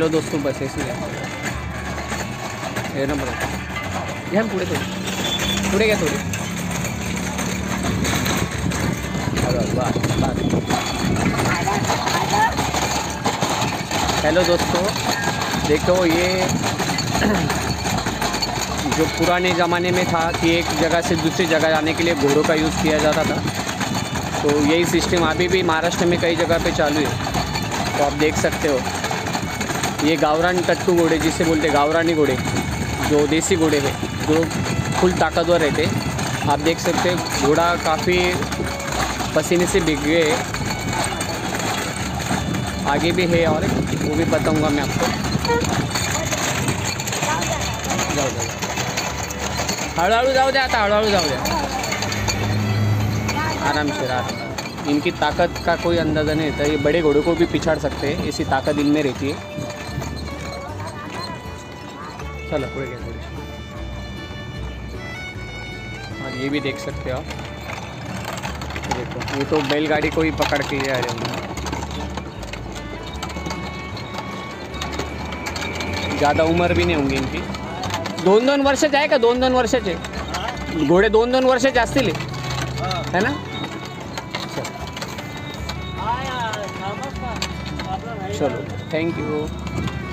चलो दोस्तों बस ऐसे ही ना बघा घ्या पुढे पुढे घ्या थोडी हेलो दोस्तों, देखो ये जो पुराने ज़माने में था कि एक जगह से दूसरी जगह जाने के लिए घोड़ों का यूज़ किया जाता था, तो यही सिस्टम अभी भी महाराष्ट्र में कई जगह पे चालू है। तो आप देख सकते हो ये गावरान टट्टू घोड़े जिसे बोलते गावरानी घोड़े, जो देसी घोड़े हैं जो फुल ताकतवर रहते, आप देख सकते हैं घोड़ा काफ़ी पसीने से भीग गए। आगे भी है और वो भी बताऊंगा मैं आपको। जाओ जाओ हळूहळू जाओ दे, आता हळूहळू जाओ दे, आराम से आराम। इनकी ताकत का कोई अंदाज़ा नहीं रहता, ये बड़े घोड़ों को भी पिछाड़ सकते हैं, ऐसी ताकत इनमें रहती है। चलो पूरे गए थोड़ी। और ये भी देख सकते हो आप, देखो ये तो बैलगाड़ी को ही पकड़ के जा रहे होंगे। ज़्यादा उम्र भी नहीं होंगी इनकी, 2-2 वर्षाचे आहे का? 2-2 वर्षाचे घोडे 2-2 वर्षाचे असतील है ना? चलो थैंक यू।